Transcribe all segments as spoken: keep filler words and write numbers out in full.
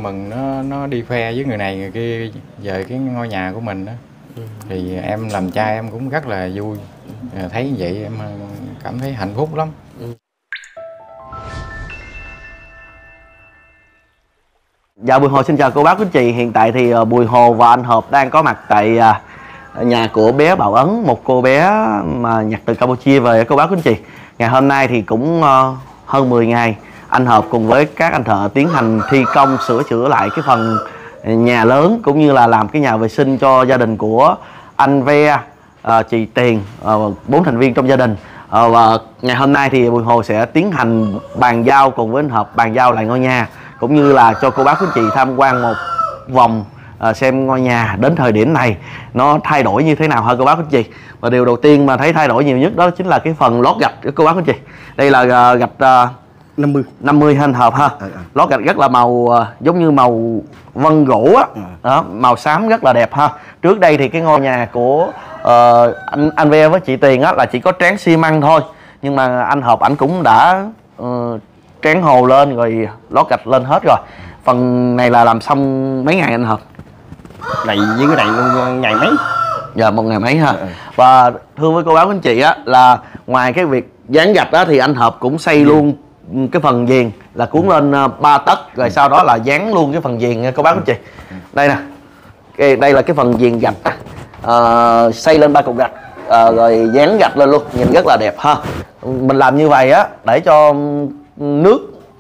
mừng nó nó đi khoe với người này người kia về cái ngôi nhà của mình đó. Ừ. Thì em làm cha em cũng rất là vui, thấy như vậy em cảm thấy hạnh phúc lắm. Ừ. Dạ, Bùi Hồ xin chào cô bác quý anh chị. Hiện tại thì Bùi Hồ và anh Hợp đang có mặt tại nhà của bé Bảo Ấn, một cô bé mà nhặt từ Campuchia về cô bác quý anh chị. Ngày hôm nay thì cũng hơn mười ngày anh Hợp cùng với các anh thợ tiến hành thi công sửa chữa lại cái phần nhà lớn cũng như là làm cái nhà vệ sinh cho gia đình của anh Ve, chị Tiền, bốn thành viên trong gia đình. Và ngày hôm nay thì Bùi Hồ sẽ tiến hành bàn giao cùng với anh Hợp bàn giao lại ngôi nhà, cũng như là cho cô bác quý anh chị tham quan một vòng xem ngôi nhà đến thời điểm này nó thay đổi như thế nào hả cô bác quý anh chị. Và điều đầu tiên mà thấy thay đổi nhiều nhất đó chính là cái phần lót gạch của cô bác quý anh chị. Đây là gạch năm mươi năm mươi anh Hợp ha. À, à. Lót gạch rất là màu giống như màu vân gỗ á. À. Đó, màu xám rất là đẹp ha. Trước đây thì cái ngôi nhà của uh, anh anh Ve với chị Tiền á là chỉ có tráng xi măng thôi, nhưng mà anh Hợp ảnh cũng đã uh, tráng hồ lên rồi lót gạch lên hết rồi. Phần này là làm xong mấy ngày anh Hợp? Này với cái này luôn ngày mấy? Dạ, một ngày mấy ha. Ừ. Và thưa với cô bác anh chị á là ngoài cái việc dán gạch đó thì anh Hợp cũng xây ừ. luôn cái phần viền là cuốn lên ba tấc rồi sau đó là dán luôn cái phần viền cô bác anh chị. Đây nè, cái, đây là cái phần viền gạch à, xây lên ba cục gạch à, rồi dán gạch lên luôn, nhìn rất là đẹp ha. Mình làm như vậy á để cho nước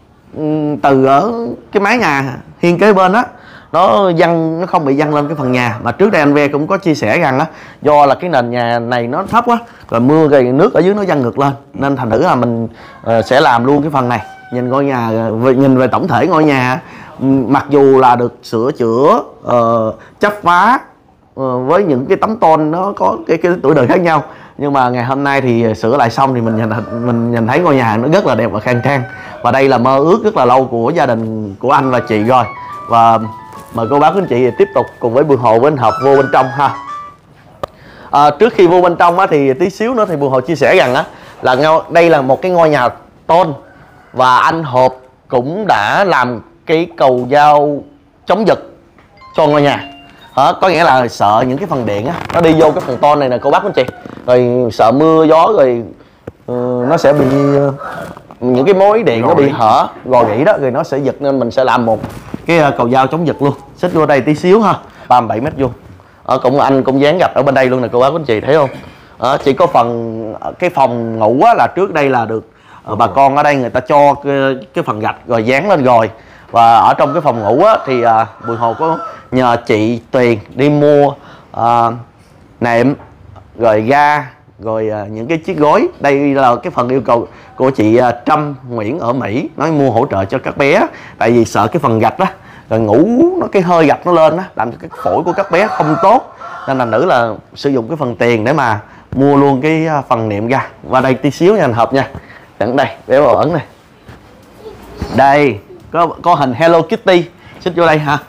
từ ở cái mái nhà hiên kế bên á nó văng, nó không bị văng lên cái phần nhà. Mà trước đây anh Ve cũng có chia sẻ rằng á, do là cái nền nhà này nó thấp quá rồi mưa rồi nước ở dưới nó văng ngược lên, nên thành thử là mình uh, sẽ làm luôn cái phần này. Nhìn ngôi nhà, nhìn về tổng thể ngôi nhà, mặc dù là được sửa chữa uh, chắp vá uh, với những cái tấm tôn nó có cái, cái tuổi đời khác nhau, nhưng mà ngày hôm nay thì sửa lại xong thì mình nhìn mình nhìn thấy ngôi nhà nó rất là đẹp và khang trang. Và đây là mơ ước rất là lâu của gia đình của anh và chị rồi. Và mời cô bác quý anh chị tiếp tục cùng với Bùi Hồ với anh Hợp vô bên trong ha. À, trước khi vô bên trong á, thì tí xíu nữa thì Bùi Hồ chia sẻ rằng á là đây là một cái ngôi nhà tôn và anh Hợp cũng đã làm cái cầu dao chống giật cho ngôi nhà. À, có nghĩa là sợ những cái phần điện á nó đi vô cái phần tôn này nè cô bác quý anh chị, rồi sợ mưa gió rồi uh, nó sẽ bị uh, những cái mối điện nó bị hở gò gỉ đó rồi nó sẽ giật, nên mình sẽ làm một cái cầu dao chống giật luôn. Xích vô đây tí xíu ha, ba mươi bảy mét vuông. Ở cũng anh cũng dán gạch ở bên đây luôn nè cô bác quý anh chị thấy không. À, chỉ có phần cái phòng ngủ á, là trước đây là được uh, bà con ở đây người ta cho cái, cái phần gạch rồi dán lên rồi. Và ở trong cái phòng ngủ á, thì uh, Bùi Hồ có nhờ chị Tuyền đi mua uh, nệm rồi ga rồi uh, những cái chiếc gối. Đây là cái phần yêu cầu của chị uh, Trâm Nguyễn ở Mỹ, nói mua hỗ trợ cho các bé, tại vì sợ cái phần gạch đó rồi ngủ nó cái hơi gạch nó lên đó làm cho cái phổi của các bé không tốt, nên là nữ là sử dụng cái phần tiền để mà mua luôn cái phần nệm ga. Và đây tí xíu nha anh Hợp nha, đằng đây bé Bảo Ấn này, đây có có hình Hello Kitty, xích vô đây ha.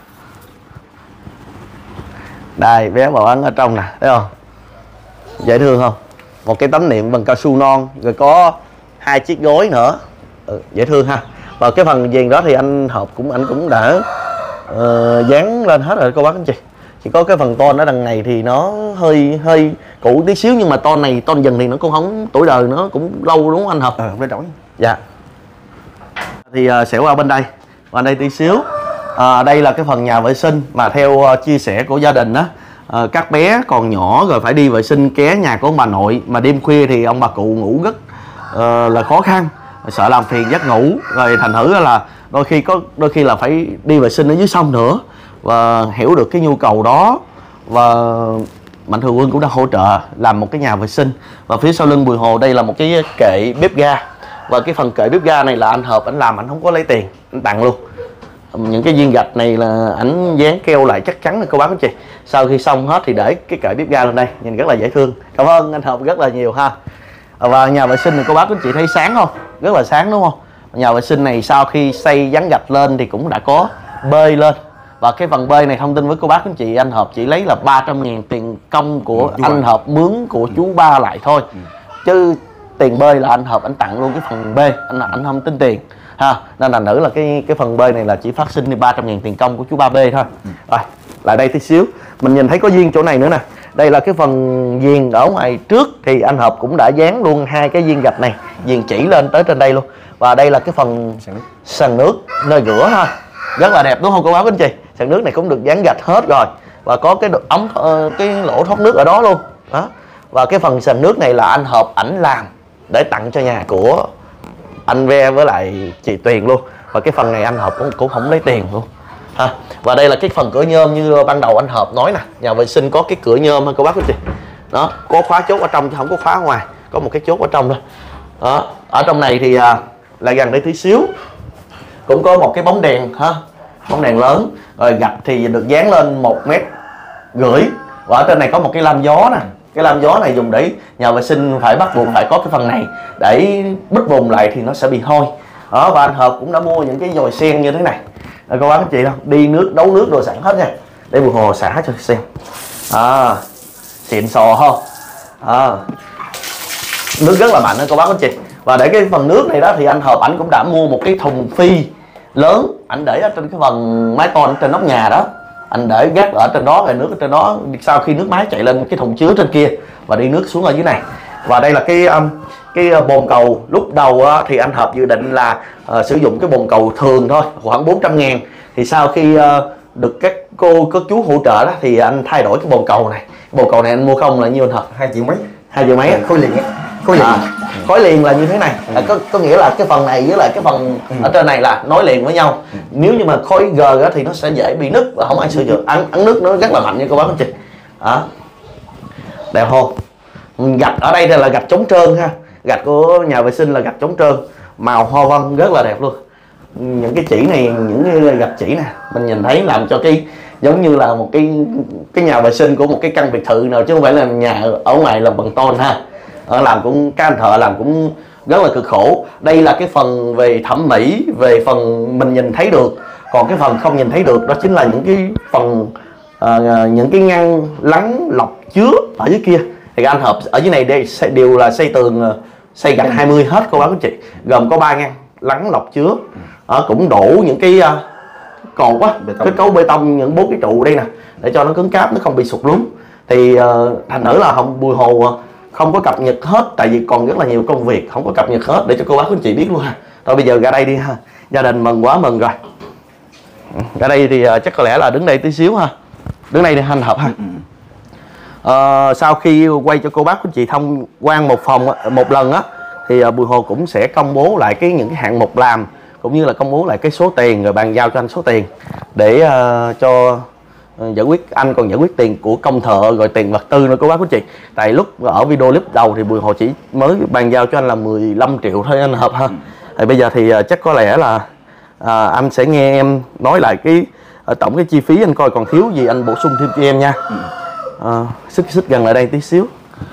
Đây bé Bảo Ấn ở trong nè, thấy không, dễ thương không, một cái tấm nệm bằng cao su non, rồi có hai chiếc gối nữa, ừ, dễ thương ha. Và cái phần viền đó thì anh Hợp cũng anh cũng đã uh, dán lên hết rồi cô bác anh chị. Chỉ có cái phần tôn ở đằng này thì nó hơi hơi cũ tí xíu, nhưng mà tôn này tôn dần thì nó cũng không, tuổi đời nó cũng lâu đúng không anh Hợp? Ờ, bên đổi. Dạ. Thì uh, sẽ qua bên đây, qua đây tí xíu. À, đây là cái phần nhà vệ sinh mà theo uh, chia sẻ của gia đình á, uh, các bé còn nhỏ rồi phải đi vệ sinh ké nhà của ông bà nội, mà đêm khuya thì ông bà cụ ngủ rất uh, là khó khăn, sợ làm phiền giấc ngủ, rồi thành thử là đôi khi có đôi khi là phải đi vệ sinh ở dưới sông nữa. Và hiểu được cái nhu cầu đó, và Mạnh Thường Quân cũng đã hỗ trợ làm một cái nhà vệ sinh. Và phía sau lưng Bùi Hồ đây là một cái kệ bếp ga, và cái phần kệ bếp ga này là anh Hợp anh làm, anh không có lấy tiền, anh tặng luôn. Những cái viên gạch này là ảnh dán keo lại chắc chắn là cô bác anh chị. Sau khi xong hết thì để cái kệ bếp ga lên đây, nhìn rất là dễ thương. Cảm ơn anh Hợp rất là nhiều ha. Và nhà vệ sinh này cô bác anh chị thấy sáng không, rất là sáng đúng không. Nhà vệ sinh này sau khi xây dán gạch lên thì cũng đã có bê lên. Và cái phần bê này thông tin với cô bác anh chị, anh Hợp chỉ lấy là ba trăm ngàn tiền công của ừ, anh Hợp mướn của chú ba lại thôi. Ừ. Chứ tiền bê là anh Hợp anh tặng luôn cái phần B, anh anh không tính tiền. ha, nên thành thử là cái cái phần B này là chỉ phát sinh đi ba trăm ngàn tiền công của chú ba B thôi. Ừ. Rồi lại đây tí xíu, mình nhìn thấy có viền chỗ này nữa nè. Đây là cái phần viền ở ngoài trước thì anh Hợp cũng đã dán luôn hai cái viên gạch này, viền chỉ lên tới trên đây luôn. Và đây là cái phần sàn nước nơi rửa ha, rất là đẹp đúng không cô bác anh chị? Sàn nước này cũng được dán gạch hết rồi và có cái ống cái lỗ thoát nước ở đó luôn đó. Và cái phần sàn nước này là anh Hợp ảnh làm để tặng cho nhà của anh Ve với lại chị Tuyền luôn. Và cái phần này anh Hợp cũng, cũng không lấy tiền luôn ha. Và đây là cái phần cửa nhôm như ban đầu anh Hợp nói nè, nhà vệ sinh có cái cửa nhôm ha cô bác anh chị. Đó, có khóa chốt ở trong chứ không có khóa ở ngoài, có một cái chốt ở trong thôi. Đó, ở trong này thì à, lại gần đây tí xíu cũng có một cái bóng đèn ha, bóng đèn lớn. Rồi gạch thì được dán lên một mét rưỡi. Và ở trên này có một cái lam gió nè, cái lam gió này dùng để nhà vệ sinh phải bắt buộc phải có cái phần này để bít bùng lại thì nó sẽ bị hôi. Đó, và anh Hợp cũng đã mua những cái dòi sen như thế này. Rồi cô bác anh chị đâu đi nước đấu nước rồi sẵn hết nha, để Bùi Hồ xả cho xem. À, xịn sò không? À, nước rất là mạnh đó cô bác anh chị. Và để cái phần nước này đó thì anh Hợp ảnh cũng đã mua một cái thùng phi lớn, ảnh để ở trên cái phần mái tôn trên nóc nhà đó, anh để gác ở trên đó, rồi nước ở trên đó, sau khi nước máy chạy lên cái thùng chứa trên kia và đi nước xuống ở dưới này. Và đây là cái um, cái bồn cầu. Lúc đầu uh, thì anh Hợp dự định là uh, sử dụng cái bồn cầu thường thôi, khoảng bốn trăm ngàn. Thì sau khi uh, được các cô các chú hỗ trợ đó thì anh thay đổi cái bồn cầu này. Bồn cầu này anh mua không là nhiêu anh Hợp? Hai triệu mấy. Hai triệu mấy. Khối liền. Khối liền. À, khối liền là như thế này. Ừ. À, có có nghĩa là cái phần này với lại cái phần ừ. ở trên này là nối liền với nhau. Ừ. Nếu như mà khối G đó thì nó sẽ dễ bị nứt và không ai sử dụng. Ăn ăn nước nó rất là mạnh như cô bác anh chị. Đó. Đẹp không? Gạch ở đây là gạch chống trơn ha. Gạch của nhà vệ sinh là gạch chống trơn, màu hoa văn rất là đẹp luôn. Những cái chỉ này, những cái gạch chỉ nè, mình nhìn thấy làm cho cái giống như là một cái cái nhà vệ sinh của một cái căn biệt thự nào chứ không phải là nhà ở ngoài làm bằng tôn ha. Ở làm cũng các anh thợ làm cũng rất là cực khổ. Đây là cái phần về thẩm mỹ, về phần mình nhìn thấy được. Còn cái phần không nhìn thấy được đó chính là những cái phần uh, những cái ngăn lắng lọc chứa ở dưới kia. Thì anh Hợp ở dưới này đây đều là xây tường, xây gạch hai mươi hết cô bác anh chị, gồm có ba ngăn lắng lọc chứa. Đó, cũng đổ những cái uh, còn quá kết cấu bê tông, những bốn cái trụ đây nè để cho nó cứng cáp, nó không bị sụt lún. Thì uh, thành thử là không Bùi Hồ uh, không có cập nhật hết, tại vì còn rất là nhiều công việc không có cập nhật hết để cho cô bác anh chị biết luôn ha. Thôi bây giờ ra đây đi ha, gia đình mừng quá mừng rồi. Ra đây thì uh, chắc có lẽ là đứng đây tí xíu ha, đứng đây để anh Hợp ha. Uh, sau khi quay cho cô bác anh chị tham quan một phòng một lần á thì uh, Bùi Hồ cũng sẽ công bố lại cái những cái hạng mục làm, cũng như là công bố lại cái số tiền rồi bàn giao cho anh số tiền để uh, cho uh, giải quyết, anh còn giải quyết tiền của công thợ rồi tiền vật tư nữa cô bác anh chị. Tại lúc ở video clip đầu thì Bùi Hồ chỉ mới bàn giao cho anh là mười lăm triệu thôi anh Hợp ha. Thì bây giờ thì uh, chắc có lẽ là uh, anh sẽ nghe em nói lại cái uh, tổng cái chi phí, anh coi còn thiếu gì anh bổ sung thêm cho em nha. À, xích xích gần lại đây tí xíu.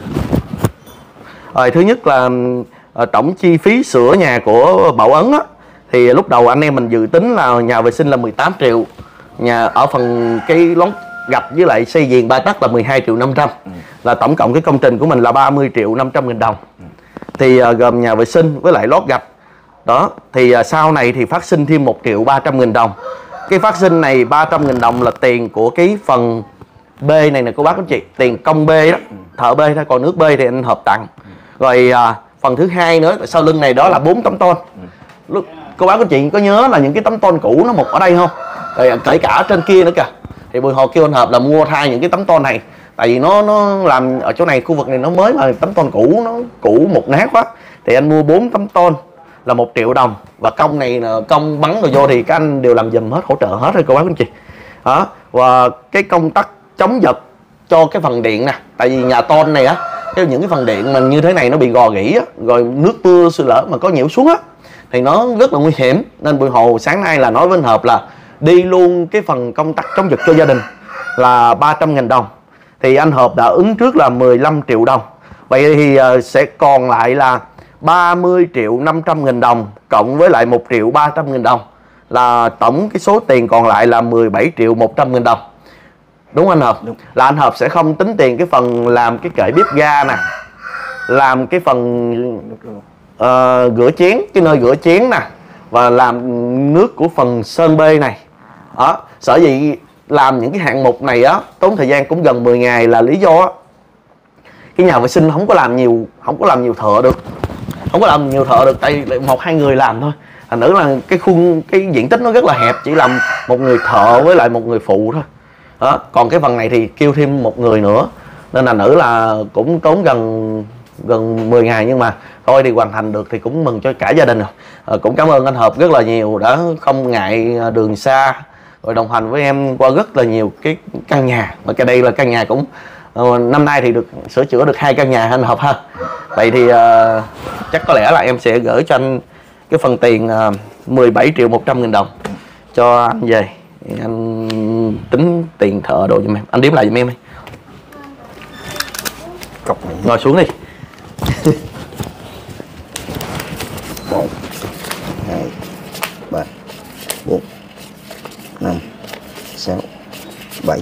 Rồi thứ nhất là à, tổng chi phí sửa nhà của Bảo Ấn á, thì lúc đầu anh em mình dự tính là nhà vệ sinh là mười tám triệu, nhà ở phần cái lón gạch với lại xây viền ba tấc là mười hai triệu năm trăm, ừ. là tổng cộng cái công trình của mình là ba mươi triệu năm trăm nghìn đồng. Ừ. Thì à, gồm nhà vệ sinh với lại lót gạch đó. Thì à, sau này thì phát sinh thêm một triệu ba trăm nghìn đồng. Cái phát sinh này ba trăm nghìn đồng là tiền của cái phần B này nè cô bác anh chị, tiền công B đó, thợ B thôi, còn nước B thì anh Hợp tặng. Rồi à, phần thứ hai nữa sau lưng này đó là bốn tấm tôn. Lúc cô bác anh chị có nhớ là những cái tấm tôn cũ nó mục ở đây không? Rồi kể cả ở trên kia nữa kìa. Thì Bùi Hồ kêu anh Hợp là mua thay những cái tấm tôn này, tại vì nó nó làm ở chỗ này, khu vực này nó mới mà tấm tôn cũ nó cũ mục nát quá. Thì anh mua bốn tấm tôn là một triệu đồng, và công này là công bắn rồi vô thì các anh đều làm giùm hết, hỗ trợ hết rồi cô bác anh chị. Đó, và cái công tắc chống giật cho cái phần điện nè, tại vì nhà tôn này á, cái những cái phần điện mình như thế này nó bị gò gỉ á, rồi nước mưa sư lỡ mà có nhiễu xuống á thì nó rất là nguy hiểm. Nên Bùi Hồ sáng nay là nói với anh Hợp là đi luôn cái phần công tắc chống giật cho gia đình là ba trăm nghìn đồng. Thì anh Hợp đã ứng trước là mười lăm triệu đồng. Vậy thì sẽ còn lại là ba mươi triệu năm trăm nghìn đồng cộng với lại một triệu ba trăm nghìn đồng, là tổng cái số tiền còn lại là mười bảy triệu một trăm nghìn đồng. Đúng anh Hợp? Đúng. Là anh Hợp sẽ không tính tiền cái phần làm cái kệ bếp ga nè, làm cái phần uh, rửa chén, cái nơi rửa chén nè, và làm nước của phần sơn bê này. Đó, sở dĩ làm những cái hạng mục này á tốn thời gian cũng gần mười ngày là lý do á, cái nhà vệ sinh không có làm nhiều, không có làm nhiều thợ được, không có làm nhiều thợ được tại một hai người làm thôi. Thành nữ là cái khuôn cái diện tích nó rất là hẹp, chỉ làm một người thợ với lại một người phụ thôi. Đó, còn cái phần này thì kêu thêm một người nữa nên là nữ là cũng tốn gần gần mười ngày, nhưng mà thôi thì hoàn thành được thì cũng mừng cho cả gia đình rồi. À, cũng cảm ơn anh Hợp rất là nhiều đã không ngại đường xa rồi đồng hành với em qua rất là nhiều cái căn nhà, mà cái đây là căn nhà cũng uh, năm nay thì được sửa chữa được hai căn nhà anh Hợp ha. Vậy thì uh, chắc có lẽ là em sẽ gửi cho anh cái phần tiền uh, mười bảy triệu một trăm nghìn đồng cho anh về, anh tính tiền thợ đồ giùm em, anh đếm lại giùm em đi. Cọc này. Ngồi xuống đi. Một, hai, ba, bốn, năm, sáu, bảy.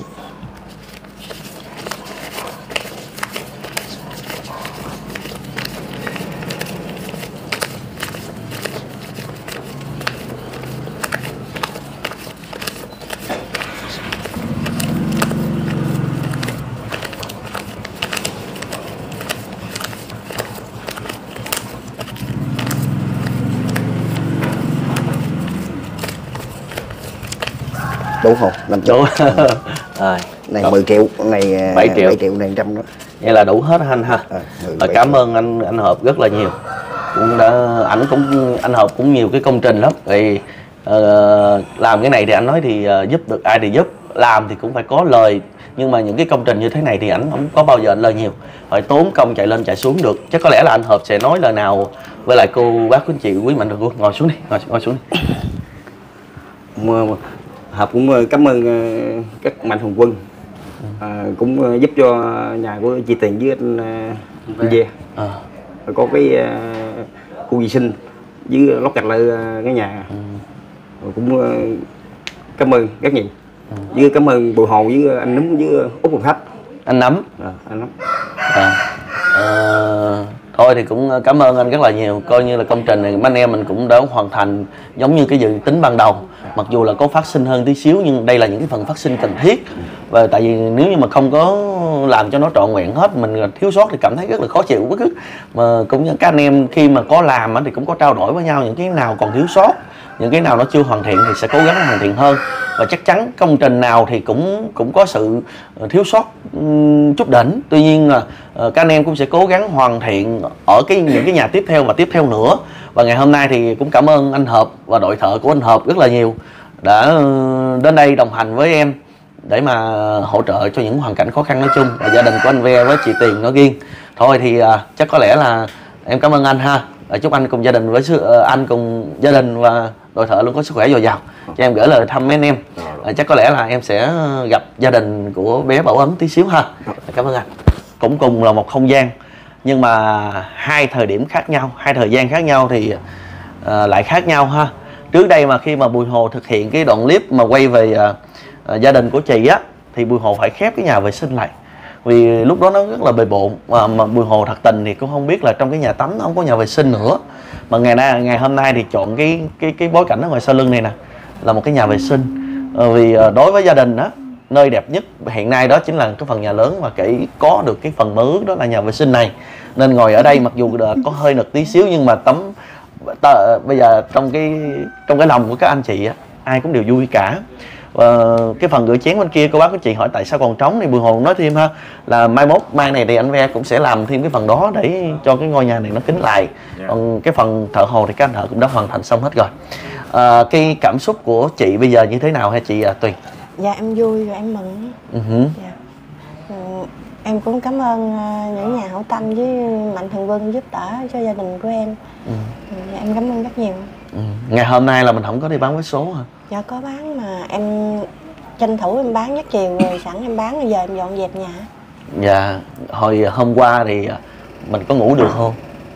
Đủ không? năm triệu. Rồi. Này mười triệu, này bảy triệu. bảy triệu này trăm đó. Vậy là đủ hết anh ha. À, Và cảm ơn anh anh Hợp rất là nhiều. Cũng đã ảnh cũng anh Hợp cũng nhiều cái công trình lắm. Thì uh, làm cái này thì anh nói thì uh, giúp được ai thì giúp, làm thì cũng phải có lời. Nhưng mà những cái công trình như thế này thì ảnh không có bao giờ anh lời nhiều, phải tốn công chạy lên chạy xuống được. Chắc có lẽ là anh Hợp sẽ nói lời nào với lại cô bác quý anh chị quý mạnh thường quân. Ngồi xuống đi, ngồi, ngồi xuống đi. Hợp cũng cảm ơn các mạnh thường quân, à, cũng giúp cho nhà của chị Tiền với anh anh Ve à. Có cái uh, khu vệ sinh với lót gạch lại cái nhà, ừ. Cũng uh, cảm ơn rất nhiều, ừ. Với cảm ơn Bùi Hồ với anh Nấm với Út Quần Khách. Anh Nấm à, anh Nấm à. À, thôi thì cũng cảm ơn anh rất là nhiều, coi như là công trình này anh em mình cũng đã hoàn thành giống như cái dự tính ban đầu. Mặc dù là có phát sinh hơn tí xíu nhưng đây là những cái phần phát sinh cần thiết. Và tại vì nếu như mà không có làm cho nó trọn vẹn hết, mình thiếu sót thì cảm thấy rất là khó chịu. Mà cũng như các anh em khi mà có làm thì cũng có trao đổi với nhau những cái nào còn thiếu sót, những cái nào nó chưa hoàn thiện thì sẽ cố gắng hoàn thiện hơn. Và chắc chắn công trình nào thì cũng cũng có sự thiếu sót um, chút đỉnh. Tuy nhiên là uh, các anh em cũng sẽ cố gắng hoàn thiện ở cái những cái nhà tiếp theo và tiếp theo nữa. Và ngày hôm nay thì cũng cảm ơn anh Hợp và đội thợ của anh Hợp rất là nhiều đã uh, đến đây đồng hành với em để mà hỗ trợ cho những hoàn cảnh khó khăn nói chung, và gia đình của anh Ve với chị Tiền nói riêng. Thôi thì uh, chắc có lẽ là em cảm ơn anh ha. Chúc anh cùng gia đình với sự, uh, anh cùng gia đình và đội thợ luôn có sức khỏe dồi dào. Cho em gửi lời thăm mấy anh em. À, chắc có lẽ là em sẽ gặp gia đình của bé Bảo Ấm tí xíu ha. Cảm ơn anh. Cũng cùng là một không gian nhưng mà hai thời điểm khác nhau, hai thời gian khác nhau thì uh, lại khác nhau ha. Trước đây mà khi mà Bùi Hồ thực hiện cái đoạn clip mà quay về uh, uh, gia đình của chị á, thì Bùi Hồ phải khép cái nhà vệ sinh lại. Vì lúc đó nó rất là bề bộn, mà, mà Bùi Hồ thật tình thì cũng không biết là trong cái nhà tắm nó không có nhà vệ sinh nữa. Mà ngày nay ngày hôm nay thì chọn cái cái cái bối cảnh ở ngoài sau lưng này nè là một cái nhà vệ sinh. Ờ, vì đối với gia đình đó, nơi đẹp nhất hiện nay đó chính là cái phần nhà lớn mà kỹ có được cái phần mơ ước đó là nhà vệ sinh này. Nên ngồi ở đây mặc dù có hơi nực tí xíu nhưng mà tấm ta, bây giờ trong cái trong cái lòng của các anh chị á, ai cũng đều vui cả. Uh, cái phần rửa chén bên kia cô bác của chị hỏi tại sao còn trống thì Bùi Hồ nói thêm ha, là mai mốt mai này thì anh Ve cũng sẽ làm thêm cái phần đó để cho cái ngôi nhà này nó kín lại. Yeah. Còn cái phần thợ hồ thì các anh thợ cũng đã hoàn thành xong hết rồi. Uh, cái cảm xúc của chị bây giờ như thế nào hả chị uh, Tuyền? Dạ em vui và em mừng. Uh-huh. Dạ. uh, em cũng cảm ơn uh, những nhà hảo tâm với mạnh thường quân giúp đỡ cho gia đình của em. Uh. Dạ, em cảm ơn rất nhiều. Uh. Ngày hôm nay là mình không có đi bán vé số hả? Dạ có bán mà em tranh thủ em bán giấc chiều rồi sẵn em bán rồi giờ em dọn dẹp nhà. Dạ, hồi hôm qua thì mình có ngủ được không?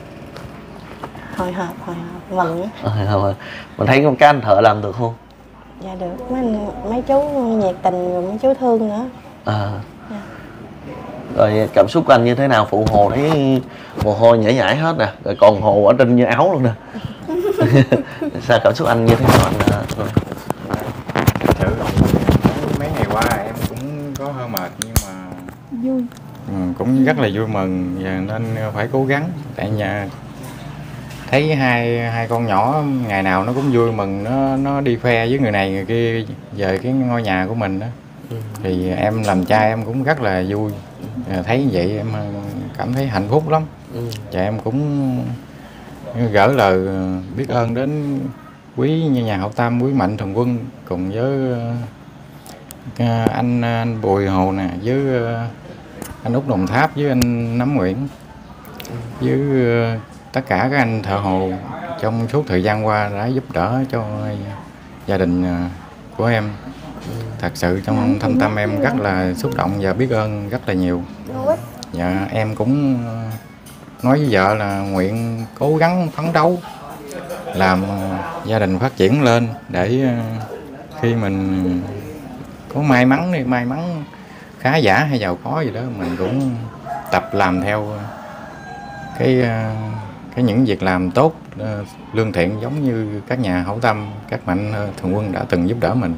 Hồi hộp, hồi hộp, mừng á. Mình thấy các anh thợ làm được không? Dạ được, mấy, mấy chú nhiệt tình rồi mấy chú thương nữa. À. Dạ. Rồi cảm xúc của anh như thế nào? Phụ Hồ thấy mồ hôi nhảy nhảy hết nè, rồi còn Hồ ở trên như áo luôn nè. Sao cảm xúc anh như thế nào anh? Thật sự mấy ngày qua em cũng có hơi mệt nhưng mà Vui. ừ, cũng rất là vui mừng và nên phải cố gắng. Tại nhà thấy hai hai con nhỏ ngày nào nó cũng vui mừng, nó nó đi khoe với người này người kia về cái ngôi nhà của mình đó. Ừ. Thì em làm cha em cũng rất là vui. Thấy vậy em cảm thấy hạnh phúc lắm. Ừ. Và em cũng gửi lời biết ơn đến quý như nhà hảo tâm, quý Mạnh Thường Quân cùng với uh, anh anh Bùi Hồ nè, với uh, anh Út Đồng Tháp, với anh Nắm Nguyễn, với uh, tất cả các anh thợ hồ trong suốt thời gian qua đã giúp đỡ cho gia đình uh, của em. Thật sự trong thâm tâm em rất là xúc động và biết ơn rất là nhiều. Dạ em cũng nói với vợ là nguyện cố gắng phấn đấu làm gia đình phát triển lên để khi mình có may mắn đi may mắn khá giả hay giàu có gì đó mình cũng tập làm theo cái cái những việc làm tốt lương thiện giống như các nhà hảo tâm, các Mạnh Thường Quân đã từng giúp đỡ mình.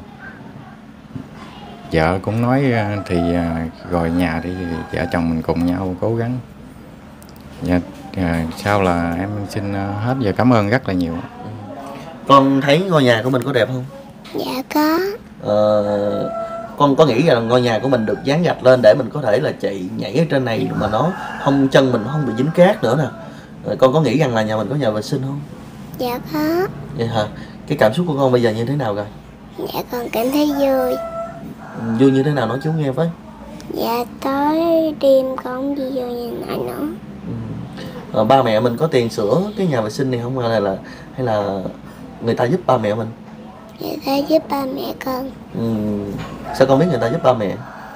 Vợ cũng nói thì rồi nhà thì vợ chồng mình cùng nhau cố gắng. Dạ, sau là em xin hết và cảm ơn rất là nhiều. Con thấy ngôi nhà của mình có đẹp không? Dạ có. Ờ, con có nghĩ rằng ngôi nhà của mình được dán gạch lên để mình có thể là chạy nhảy ở trên này mà nó không, chân mình không bị dính cát nữa nè. Rồi con có nghĩ rằng là nhà mình có nhà vệ sinh không? Dạ có. Vậy hả? Cái cảm xúc của con bây giờ như thế nào rồi? Dạ con cảm thấy vui. Vui như thế nào nói chú nghe với. Dạ tối đêm con đi vô nhà này nữa. Ừ. Ờ, ba mẹ mình có tiền sửa cái nhà vệ sinh này không, hay là hay là người ta giúp ba mẹ mình? Người ta giúp ba mẹ con. Ừ. Sao con biết người ta giúp ba mẹ?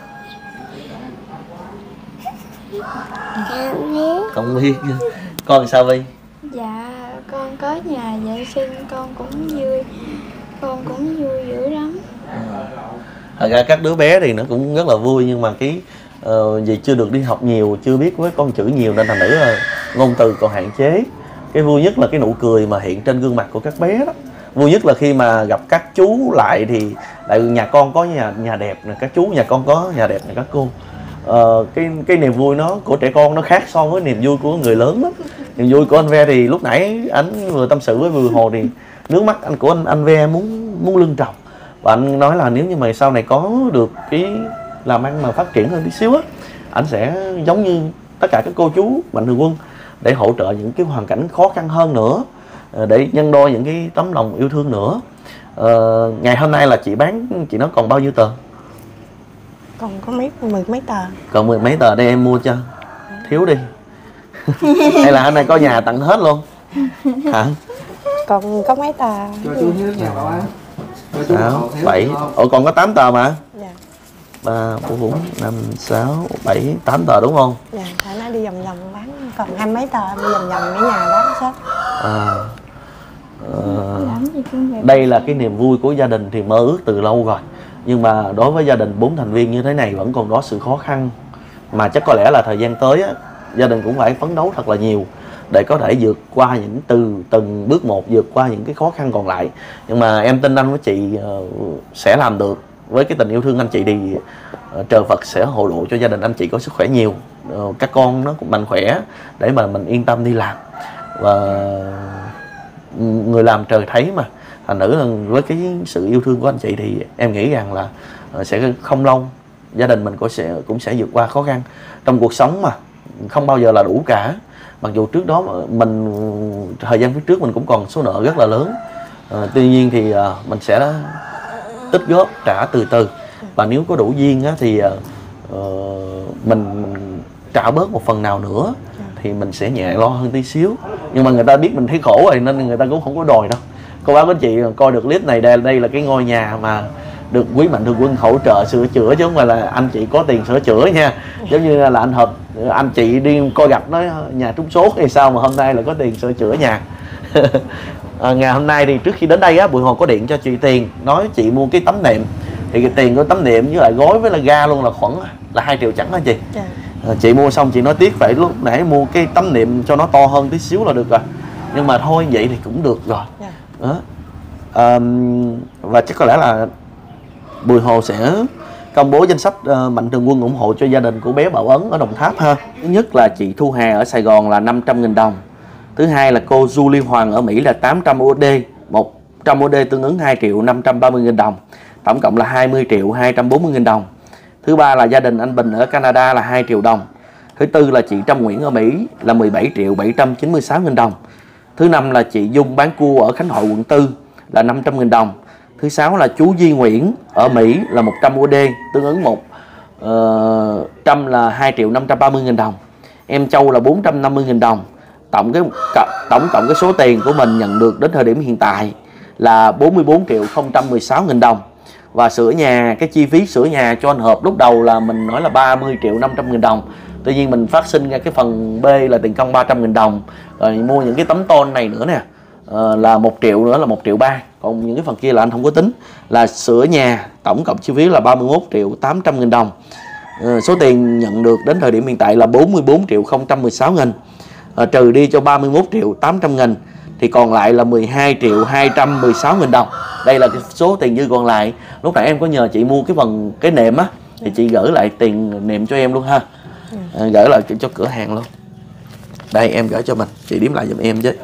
Con biết. Con biết. Con sao Vi? Dạ con có nhà vệ sinh con cũng vui, con cũng vui dữ lắm. Thật ra các đứa bé thì nó cũng rất là vui, nhưng mà cái uh, vì chưa được đi học nhiều, chưa biết với con chữ nhiều nên thành nữ là ngôn từ còn hạn chế. Cái vui nhất là cái nụ cười mà hiện trên gương mặt của các bé đó. Vui nhất là khi mà gặp các chú lại thì lại nhà con có nhà nhà đẹp nè, các chú nhà con có nhà đẹp nè các cô. Uh, cái cái niềm vui nó của trẻ con nó khác so với niềm vui của người lớn lắm. Niềm vui của anh Ve thì lúc nãy anh vừa tâm sự với Bùi Hồ thì nước mắt anh của anh anh Ve muốn muốn lưng tròng. Và anh nói là nếu như mà sau này có được cái làm ăn mà phát triển hơn tí xíu á, anh sẽ giống như tất cả các cô chú Mạnh Thường Quân để hỗ trợ những cái hoàn cảnh khó khăn hơn nữa, để nhân đôi những cái tấm lòng yêu thương nữa. Ờ, ngày hôm nay là chị bán, chị nói còn bao nhiêu tờ? Còn có mấy mười mấy tờ. Còn mười mấy tờ đây em mua cho thiếu đi. Hay là hôm nay có nhà tặng hết luôn hả? Còn có mấy tờ. Cho chú nước nhà bảo á. Sáu, bảy, ủa còn có tám tờ mà. Dạ. Ba, bốn, năm, sáu, bảy, tám tờ đúng không? Dạ, tại nó đi vòng vòng bán, còn hai mấy tờ đi vòng vòng cái nhà bán hết. À, ờ, đây là cái niềm vui của gia đình thì mơ ước từ lâu rồi, nhưng mà đối với gia đình bốn thành viên như thế này vẫn còn có sự khó khăn, mà chắc có lẽ là thời gian tới á, gia đình cũng phải phấn đấu thật là nhiều để có thể vượt qua những từ từng bước một, vượt qua những cái khó khăn còn lại. Nhưng mà em tin anh với chị uh, sẽ làm được. Với cái tình yêu thương anh chị thì uh, trời Phật sẽ hộ độ cho gia đình anh chị có sức khỏe nhiều, uh, các con nó cũng mạnh khỏe để mà mình yên tâm đi làm. Và người làm trời thấy mà, thành nữ là với cái sự yêu thương của anh chị thì em nghĩ rằng là uh, sẽ không lâu gia đình mình cũng sẽ cũng sẽ vượt qua khó khăn. Trong cuộc sống mà không bao giờ là đủ cả. Mặc dù trước đó mình thời gian phía trước mình cũng còn số nợ rất là lớn, à, tuy nhiên thì à, mình sẽ tích góp trả từ từ, và nếu có đủ duyên á, thì à, mình, mình trả bớt một phần nào nữa thì mình sẽ nhẹ lo hơn tí xíu. Nhưng mà người ta biết mình thấy khổ rồi nên người ta cũng không có đòi đâu. Cô bác anh chị coi được clip này, đây, đây là cái ngôi nhà mà được quý Mạnh Thường Quân hỗ trợ sửa chữa, chứ không phải là anh chị có tiền sửa chữa nha. Giống như là anh Hợp, anh chị đi coi gặp nói nhà trúng số hay sao mà hôm nay là có tiền sửa chữa nhà. À, ngày hôm nay thì trước khi đến đây á, Bùi Hồ có điện cho chị tiền, nói chị mua cái tấm nệm, thì cái tiền của tấm nệm với lại gói với là ga luôn là khoảng là hai triệu chẳng hả chị? Dạ. À, chị mua xong chị nói tiếc phải lúc nãy mua cái tấm nệm cho nó to hơn tí xíu là được rồi. Nhưng mà thôi vậy thì cũng được rồi. Dạ. Đó. À, và chắc có lẽ là Bùi Hồ sẽ công bố danh sách uh, mạnh thường quân ủng hộ cho gia đình của bé Bảo Ấn ở Đồng Tháp ha. Thứ nhất là chị Thu Hà ở Sài Gòn là năm trăm nghìn đồng. Thứ hai là cô Julie Hoàng ở Mỹ là tám trăm u ét đê. một trăm u ét đê tương ứng hai triệu năm trăm ba mươi nghìn đồng. Tổng cộng là hai mươi triệu hai trăm bốn mươi nghìn đồng. Thứ ba là gia đình anh Bình ở Canada là hai triệu đồng. Thứ tư là chị Trâm Nguyễn ở Mỹ là mười bảy triệu bảy trăm chín mươi sáu nghìn đồng. Thứ năm là chị Dung bán cua ở Khánh Hội quận tư là năm trăm nghìn đồng. Thứ sáu là chú Duy Nguyễn ở Mỹ là một trăm u ét đê tương ứng một uh, trăm là hai triệu năm trăm ba mươi nghìn đồng. Em Châu là bốn trăm năm mươi nghìn đồng. Tổng cái tổng cộng cái số tiền của mình nhận được đến thời điểm hiện tại là bốn mươi bốn triệu không trăm mười sáu nghìn đồng. Và sửa nhà, cái chi phí sửa nhà cho anh Hợp lúc đầu là mình nói là ba mươi triệu năm trăm nghìn đồng. Tuy nhiên mình phát sinh ra cái phần B là tiền công ba trăm nghìn đồng. Rồi mua những cái tấm tôn này nữa nè, uh, là một triệu nữa là một triệu ba. Còn những cái phần kia là anh không có tính. Là sửa nhà, tổng cộng chi phí là ba mươi mốt triệu tám trăm nghìn đồng. uh, Số tiền nhận được đến thời điểm hiện tại là bốn mươi bốn triệu không trăm mười sáu nghìn. uh, Trừ đi cho ba mươi mốt triệu tám trăm nghìn thì còn lại là mười hai triệu hai trăm mười sáu nghìn đồng. Đây là cái số tiền dư còn lại. Lúc nãy em có nhờ chị mua cái phần cái nệm á, thì chị gửi lại tiền nệm cho em luôn ha. À, gửi lại cho cửa hàng luôn. Đây em gửi cho mình, chị đếm lại giùm em chứ.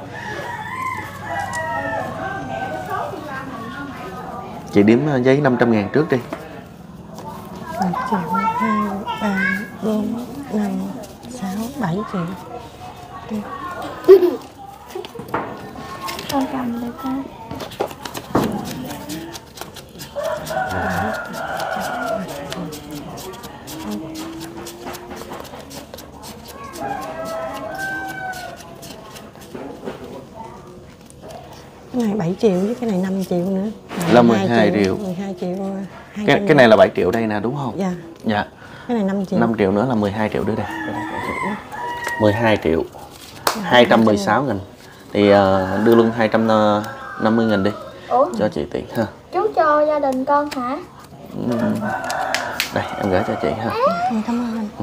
Chị đếm giấy năm trăm ngàn trước đi. một triệu, hai, ba, bốn, năm, sáu, bảy triệu. Con cầm được không? Cái này bảy triệu với cái này năm triệu nữa. Là mười hai triệu. mười hai triệu. Cái, cái này là bảy triệu đây nè đúng không? Dạ. Dạ. Cái này năm triệu. năm triệu nữa là mười hai triệu đưa đây. mười hai triệu hai trăm mười sáu nghìn. Thì uh, đưa luôn hai trăm năm mươi nghìn đi. Ủa? Cho chị tiền ha. Chú cho gia đình con hả? Đây em gửi cho chị ha. Cảm ơn anh.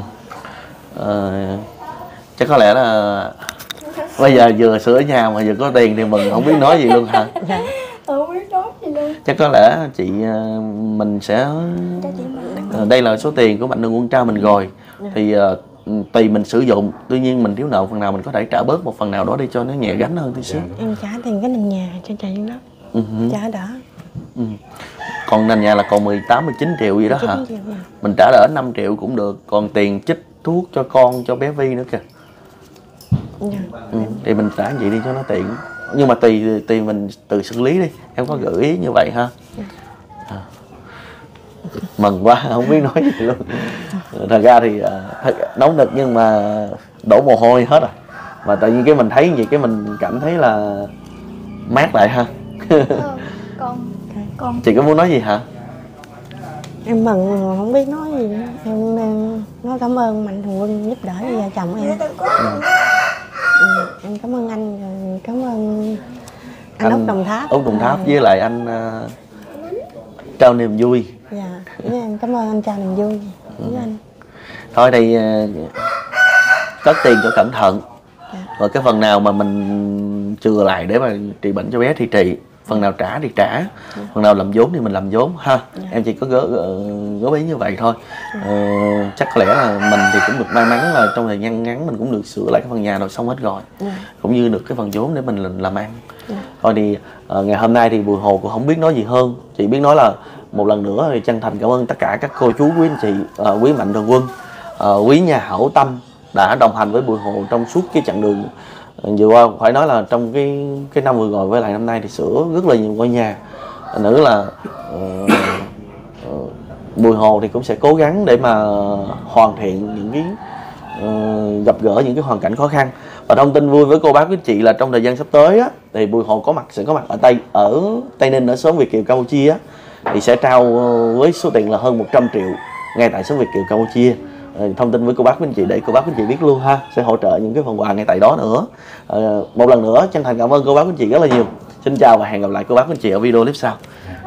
Uh, chắc có lẽ là bây giờ vừa sửa nhà mà vừa có tiền thì mình không biết nói gì luôn hả? Dạ. Không biết nói gì luôn. Chắc có lẽ chị mình sẽ uh, đây là số tiền của mạnh thường quân trao mình rồi. Thì uh, tùy mình sử dụng. Tuy nhiên mình thiếu nợ phần nào mình có thể trả bớt một phần nào đó đi cho nó nhẹ gánh hơn tí xíu. Em trả tiền cái nền nhà cho chị đó. Uh-huh. Trả đỡ. Ừ. Còn nền nhà là còn mười tám, mười chín triệu gì đó hả? Triệu mà. Mình trả đỡ năm triệu cũng được. Còn tiền chích thuốc cho con, cho bé Vi nữa kìa. Dạ. Ừ. Thì mình trả vậy đi cho nó tiện. Nhưng mà tùy tùy mình tự xử lý đi. Em có gợi ý như vậy ha. Dạ. À. Mừng quá, không biết nói gì luôn. Thật ra thì thật, nấu nực nhưng mà đổ mồ hôi hết rồi. Mà tự nhiên cái mình thấy gì cái mình cảm thấy là mát lại ha. Ừ, con con Chị có muốn nói gì hả? Em mừng mà không biết nói gì nữa. Em, em nói cảm ơn mạnh thường quân giúp đỡ cho vợ chồng em. Ừ. Ừ, em cảm ơn anh, rồi cảm ơn anh, anh Úc Đồng Tháp. Úc Đồng Tháp với lại anh uh, trao niềm vui. Dạ, với em cảm ơn anh trao niềm vui với ừ. anh. Thôi thì uh, cất tiền cho cẩn thận. Dạ. Rồi cái phần nào mà mình chừa lại để mà trị bệnh cho bé thì trị. Phần nào trả thì trả, yeah. Phần nào làm vốn thì mình làm vốn ha. Yeah. Em chỉ có gỡ góp ý như vậy thôi. Yeah. ờ, Chắc có lẽ là mình thì cũng được may mắn là trong thời gian ngắn mình cũng được sửa lại cái phần nhà rồi xong hết rồi. Yeah. Cũng như được cái phần vốn để mình làm ăn. Yeah. Thôi thì uh, ngày hôm nay thì Bùi Hồ cũng không biết nói gì hơn. Chỉ biết nói là một lần nữa thì chân thành cảm ơn tất cả các cô chú quý anh chị, uh, quý mạnh thường quân, uh, quý nhà hảo tâm đã đồng hành với Bùi Hồ trong suốt cái chặng đường vừa qua. Phải nói là trong cái cái năm vừa rồi với lại năm nay thì sửa rất là nhiều ngôi nhà nữa là uh, uh, Bùi Hồ thì cũng sẽ cố gắng để mà hoàn thiện những cái uh, gặp gỡ những cái hoàn cảnh khó khăn. Và thông tin vui với cô bác quý chị là trong thời gian sắp tới á, thì Bùi Hồ có mặt sẽ có mặt ở Tây ở Tây Ninh ở xóm Việt Kiều Campuchia á, thì sẽ trao với số tiền là hơn một trăm triệu ngay tại xóm Việt Kiều Campuchia. Thông tin với cô bác quý anh chị để cô bác quý anh chị biết luôn ha, sẽ hỗ trợ những cái phần quà ngay tại đó nữa. À, một lần nữa chân thành cảm ơn cô bác quý anh chị rất là nhiều. Xin chào và hẹn gặp lại cô bác quý anh chị ở video clip sau.